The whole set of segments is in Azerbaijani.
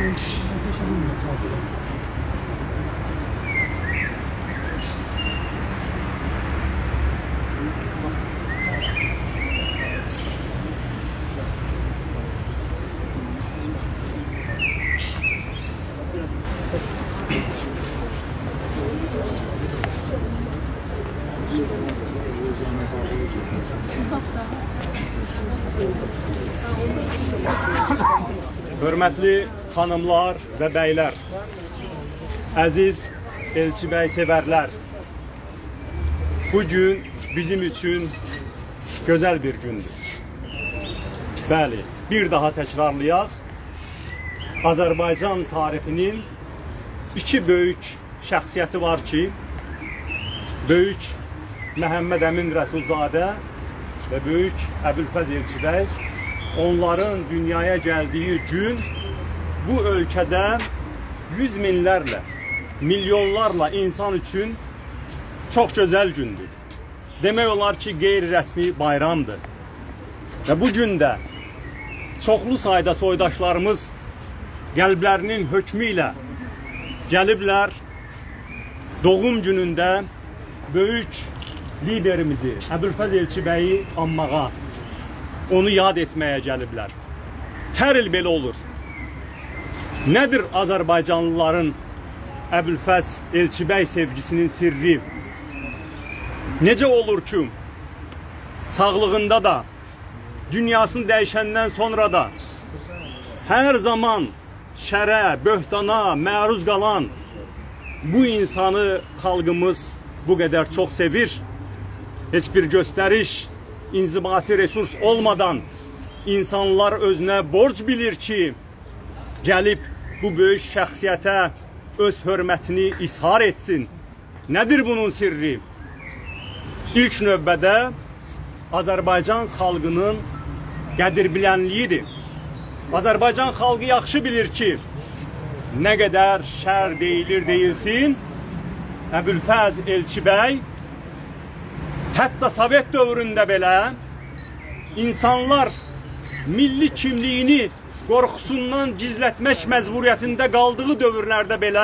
Hörmətli xanımlar və bəylər, əziz Elçi bəy sevərlər, bu gün bizim üçün gözəl bir gündür. Bəli, bir daha təkrarlayaq, Azərbaycan tarixinin iki böyük şəxsiyyəti var ki, böyük Məhəmməd Əmin Rəsulzadə və böyük Əbülfəz Elçi bəy, onların dünyaya gəldiyi gün bu ölkədə yüz minlərlə, milyonlarla insan üçün çox gözəl gündür. Demək olar ki, qeyri-rəsmi bayramdır. Və bu gündə çoxlu sayda soydaşlarımız qəlblərinin hökmü ilə gəliblər doğum günündə böyük liderimizi Əbülfəz Elçi bəyi anmağa, onu yad etməyə gəliblər. Hər il belə olur. Nədir Azərbaycanlıların Əbülfəz Elçi bəy sevgisinin sirri? Necə olur ki, sağlığında da, dünyasını dəyişəndən sonra da hər zaman şərə, böhtana məruz qalan bu insanı xalqımız bu qədər çox sevir. Heç bir göstəriş, inzibati resurs olmadan insanlar özünə borc bilir ki, gəlib bu böyük şəxsiyyətə öz hörmətini izhar etsin. Nədir bunun sirri? İlk növbədə Azərbaycan xalqının qədirbilənliyidir. Azərbaycan xalqı yaxşı bilir ki, nə qədər şər deyilir deyilsin, Əbülfəz Elçi bəy hətta Sovet dövründə belə insanlar milli kimliyini qorxusundan gizlətmək məcburiyyətində qaldığı dövrlərdə belə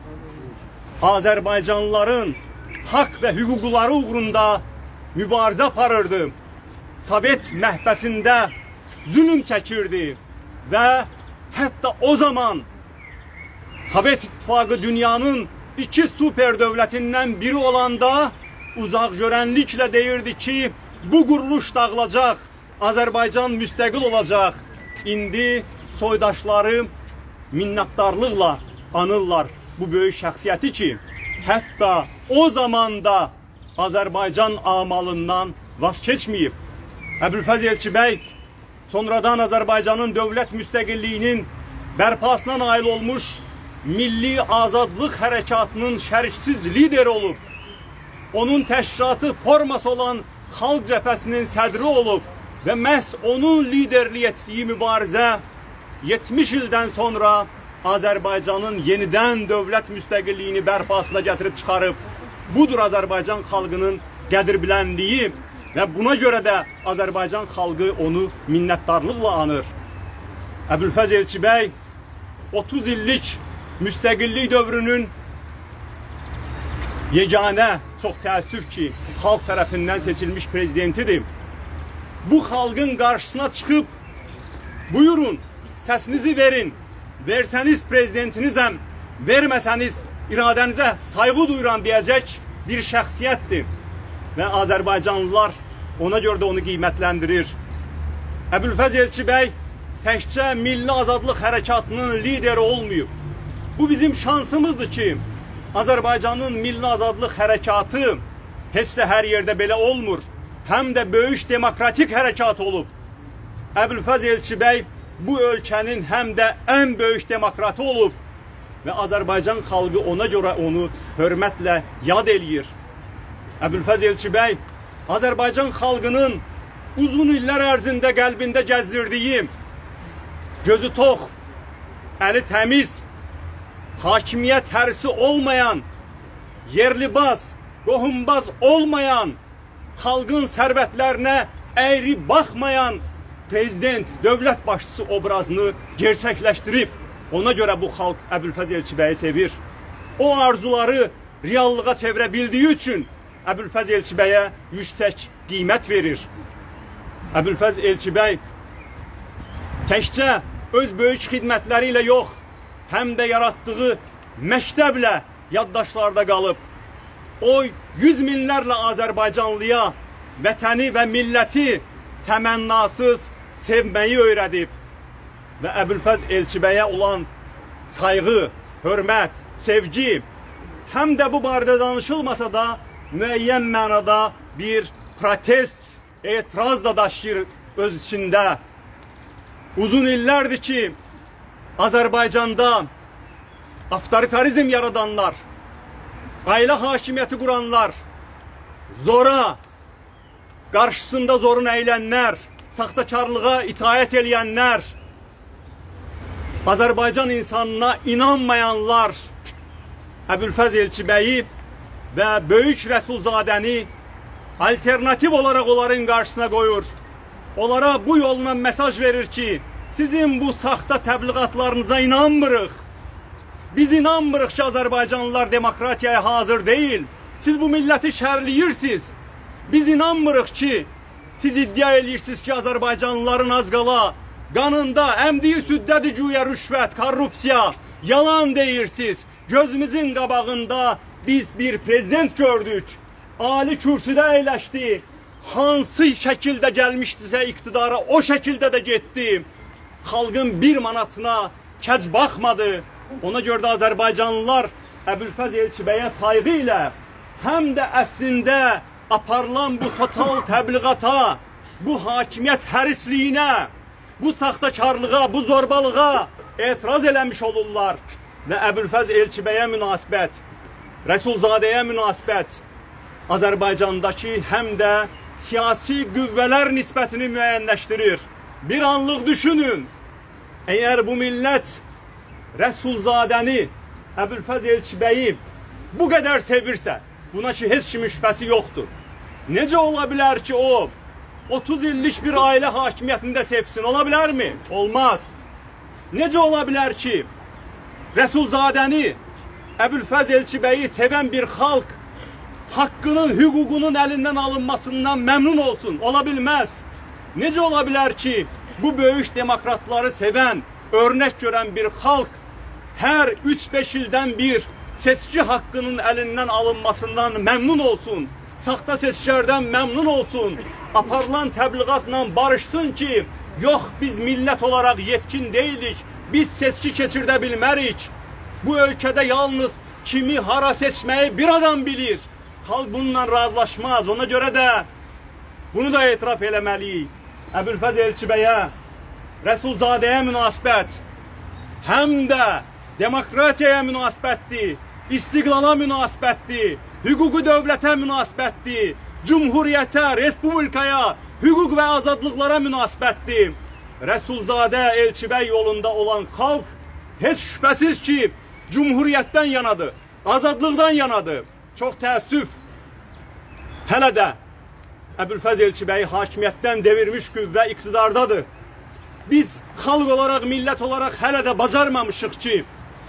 Azərbaycanlıların haqq və hüquqları uğrunda mübarizə aparırdı. Sovet məhbəsində zülm çəkirdi və hətta o zaman Sovet İttifaqı dünyanın iki süper dövlətindən biri olanda uzaq görənliklə deyirdi ki, bu quruluş dağılacaq, Azərbaycan müstəqil olacaq. İndi soydaşları minnətdarlıqla anırlar bu böyük şəxsiyyəti ki, hətta o zamanda Azərbaycan amalından vaz keçməyib. Əbülfəz Elçi bəy sonradan Azərbaycanın dövlət müstəqilliyinin bərpasına nail olmuş milli azadlıq hərəkatının şəriksiz lideri olub. Onun təşkilatı forması olan Xalq Cəbhəsinin sədri olub və məhz onun liderlik etdiyi mübarizə 70 ildən sonra Azərbaycanın yenidən dövlət müstəqilliyini bərpasına gətirib çıxarıb. Budur Azərbaycan xalqının qədirbilənliyi və buna görə də Azərbaycan xalqı onu minnətdarlıqla anır. Əbülfəz Elçi bəy 30 illik müstəqillik dövrünün yeganə, çox təəssüf ki, xalq tərəfindən seçilmiş prezidentidir. Bu xalqın qarşısına çıxıb, buyurun, səsinizi verin, versəniz prezidentinizəm, verməsəniz iradənizə sayğı duyuram deyəcək bir şəxsiyyətdir. Və Azərbaycanlılar ona görə də onu qiymətləndirir. Əbülfəz Elçi bəy təkcə milli azadlıq hərəkatının lideri olmayıb. Bu bizim şansımızdır ki, Azərbaycanın milli azadlıq hərəkatı heç də hər yerdə belə olmur. Həm də böyük demokratik hərəkat olub. Əbülfəz Elçi bəy bu ölkənin həm də ən böyük demokratı olub və Azərbaycan xalqı ona görə onu hörmətlə yad eləyir. Əbülfəz Elçi bəy Azərbaycan xalqının uzun illər ərzində qəlbində gəzdirdiyi gözü tox, əli təmiz, hakimiyyət hərsi olmayan, yerlibaz, qohumbaz olmayan, xalqın sərvətlərinə əyri baxmayan prezident, dövlət başçısı obrazını gerçəkləşdirib. Ona görə bu xalq Əbülfəz Elçibəyi sevir. O arzuları reallığa çevirə bildiyi üçün Əbülfəz Elçibəyə yüksək qiymət verir. Əbülfəz Elçibəy təkcə öz böyük xidmətləri ilə yox, həm də yaratdığı məktəblə yaddaşlarda qalıb. O, yüz minlərlə Azərbaycanlıya vətəni və milləti təmənnasız sevməyi öyrədib. Və Əbülfəz Elçibəyə olan sayğı, hörmət, sevgi həm də bu barədə danışılmasa da müəyyən mənada bir protest, etiraz da daşıyır öz içində. Uzun illərdir ki, Azərbaycanda avtoritarizm yaradanlar, ailə hakimiyyəti quranlar, zora, qarşısında zorun əylənlər, saxtakarlığa itaət eləyənlər, Azərbaycan insanına inanmayanlar Əbülfəz Elçibəyi və Böyük Rəsulzadəni alternativ olaraq onların qarşısına qoyur. Onlara bu yolla mesaj verir ki, sizin bu saxta təbliğatlarınıza inanmırıq. Biz inanmırıq ki, Azərbaycanlılar demokratiyaya hazır deyil. Siz bu milləti şərləyirsiniz. Biz inanmırıq ki, siz iddia edirsiniz ki, Azərbaycanlıların az qala qanında əmdiyi süddədir güya rüşvət, korrupsiya, yalan deyirsiniz. Gözümüzün qabağında biz bir prezident gördük. Ali kürsüdə əyləşdi. Hansı şəkildə gəlmişdisə iqtidara o şəkildə də getdi. Xalqın bir manatına kəc baxmadı. Ona görə də Azərbaycanlılar Əbülfəz Elçibəyə sayğı ilə həm də əslində aparılan bu total təbliğata, bu hakimiyyət hərisliyinə, bu saxtakarlığa, bu zorbalığa etiraz eləmiş olurlar. Və Əbülfəz Elçibəyə münasibət, Rəsulzadəyə münasibət Azərbaycandakı həm də siyasi qüvvələr nisbətini müəyyənləşdirir. Bir anlıq düşünün, əgər bu millət Rəsulzadəni, Əbülfəz Elçibəyi bu qədər sevirsə, buna ki, heç kimin şübhəsi yoxdur. Necə ola bilər ki, o 30 illik bir ailə hakimiyyətində sevsin, ola bilərmi? Olmaz. Necə ola bilər ki, Rəsulzadəni, Əbülfəz Elçibəyi sevən bir xalq haqqının, hüququnun əlindən alınmasından məmnun olsun? Ola bilməz. Necə ola bilər ki, bu böyük demokratları sevən, örnək görən bir xalq hər 3-5 ildən bir seçki haqqının əlindən alınmasından məmnun olsun? Saxta seçkilərdən məmnun olsun? Aparılan təbliğatla barışsın ki, yox, biz millət olaraq yetkin deyilik, biz seçki keçirdə bilmərik. Bu ölkədə yalnız kimi hara seçməyi bir adam bilir. Xalq bununla razılaşmaz. Ona görə də bunu da etiraf eləməliyik. Əbülfəz Elçibəyə, Rəsulzadəyə münasibət həm də demokratiyaya münasibətdir, istiqlala münasibətdir, hüquqi dövlətə münasibətdir, cumhuriyyətə, respublikaya, hüquq və azadlıqlara münasibətdir. Rəsulzadə Elçibəy yolunda olan xalq heç şübhəsiz ki, cumhuriyyətdən yanadır, azadlıqdan yanadır. Çox təəssüf, hələ də Əbülfəz Elçibəyi hakimiyyətdən devirmiş qüvvə iqtidardadır. Biz xalq olaraq, millət olaraq hələ də bacarmamışıq ki,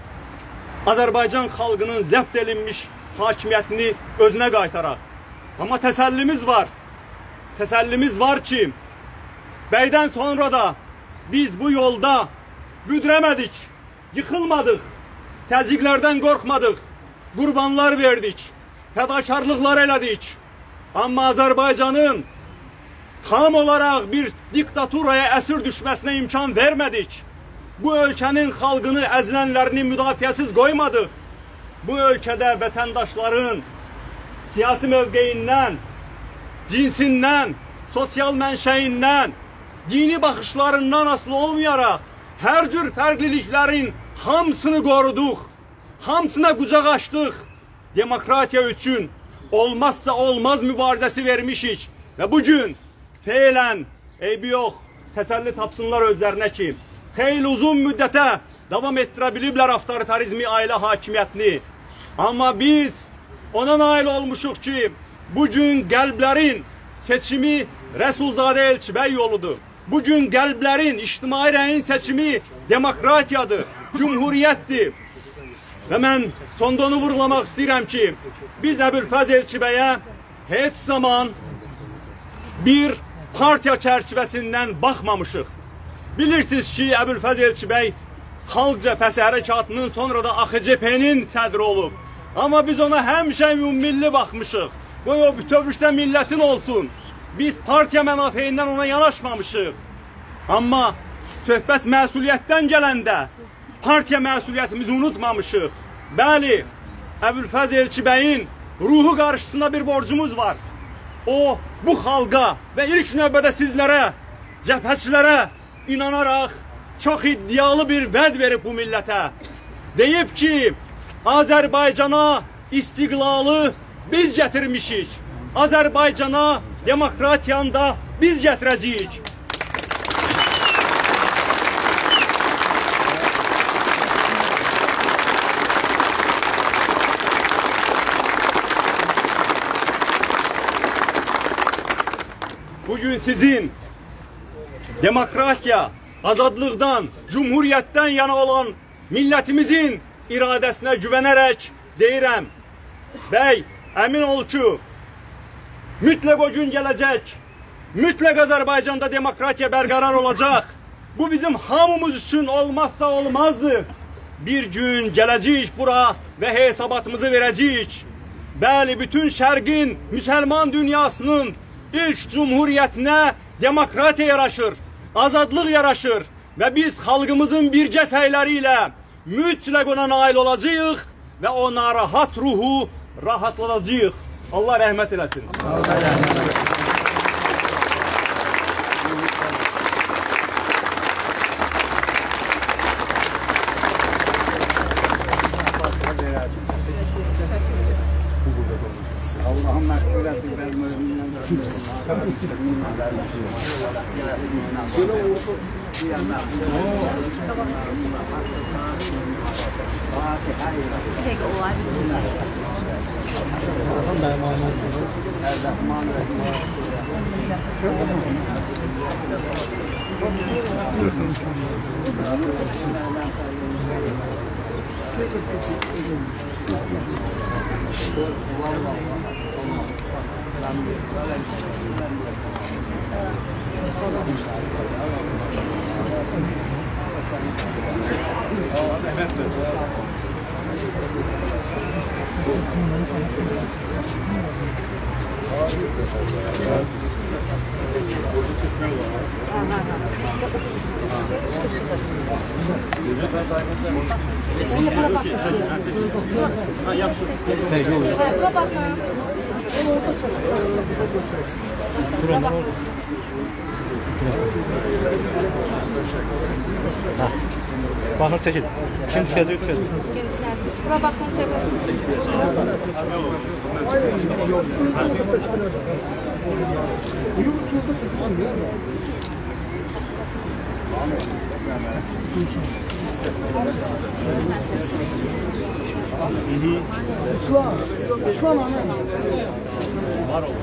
Azərbaycan xalqının zəbt edilmiş hakimiyyətini özünə qaytaraq. Amma təsəllimiz var. Təsəllimiz var ki, bəydən sonra da biz bu yolda büdrəmədik, yıxılmadıq, təzyiqlərdən qorxmadıq, qurbanlar verdik, fədakarlıqlar elədik. Amma Azərbaycanın tam olaraq bir diktaturaya əsir düşməsinə imkan vermədik. Bu ölkənin xalqını, əzilənlərini müdafiəsiz qoymadıq. Bu ölkədə vətəndaşların siyasi mövqeyindən, cinsindən, sosial mənşəyindən, dini baxışlarından asılı olmayaraq hər cür fərqliliklərin hamısını qoruduq, hamısına qucaq açdıq. Demokratiya üçün olmazsa olmaz mübarizəsi vermişik və bugün feylən, eybi yox, təsəlli tapsınlar özlərinə ki, xeyli uzun müddətə davam etdirə biliblər avtoritarizmi, ailə hakimiyyətini. Amma biz ona nail olmuşuq ki, bugün qəlblərin seçimi Rəsulzadə Elçibəy yoludur. Bugün qəlblərin, ictimai rəyin seçimi demokratiyadır. Cumhuriyyətdir. Və mən sonda onu vurgulamaq istəyirəm ki, biz Əbülfəz Elçi bəyə heç zaman bir partiya çərçivəsindən baxmamışıq. Bilirsiniz ki, Əbülfəz Elçi bəy Xalq Cəbhəsi Hərəkatının, sonra da AXCP-nin sədri olub. Amma biz ona həmişə ümummilli baxmışıq. Qoy o bütövlükdə millətin olsun. Biz partiya mənafelərindən ona yanaşmamışıq. Amma söhbət məsuliyyətdən gələndə partiya məsuliyyətimizi unutmamışıq. Bəli, Əbülfəz Elçi bəyin ruhu qarşısında bir borcumuz var. O, bu xalqa və ilk növbədə sizlərə, cəbhəçilərə inanaraq çox iddialı bir vəd verib bu millətə. Deyib ki, Azərbaycana istiqlalı biz gətirmişik. Azərbaycana demokratiyanı da biz gətirəcəyik. Bugün sizin demokratiya, azadlıqdan, cumhuriyyətdən yana olan millətimizin iradəsinə güvənərək deyirəm. Bəy, əmin ol ki, mütləq o gün gələcək, mütləq Azərbaycanda demokratiya bərqərar olacaq. Bu bizim hamımız üçün olmazsa olmazdır. Bir gün gələcəyik bura və hesabatımızı verəcəyik. Bəli, bütün şərqin, müsəlman dünyasının ilk cumhuriyyətinə demokratiya yaraşır, azadlıq yaraşır və biz xalqımızın bircə səyləri ilə mütləq ona nail olacağıq və o narahat ruhu rahatlanacağıq. Allah rəhmət eləsin. Allah rəhmət eləsin. Allah'ın məşğuliyyəti və müminən Bakın çekin. Kim düşecek düşecek. Buna bakın çekin. İslam ana. Var ol.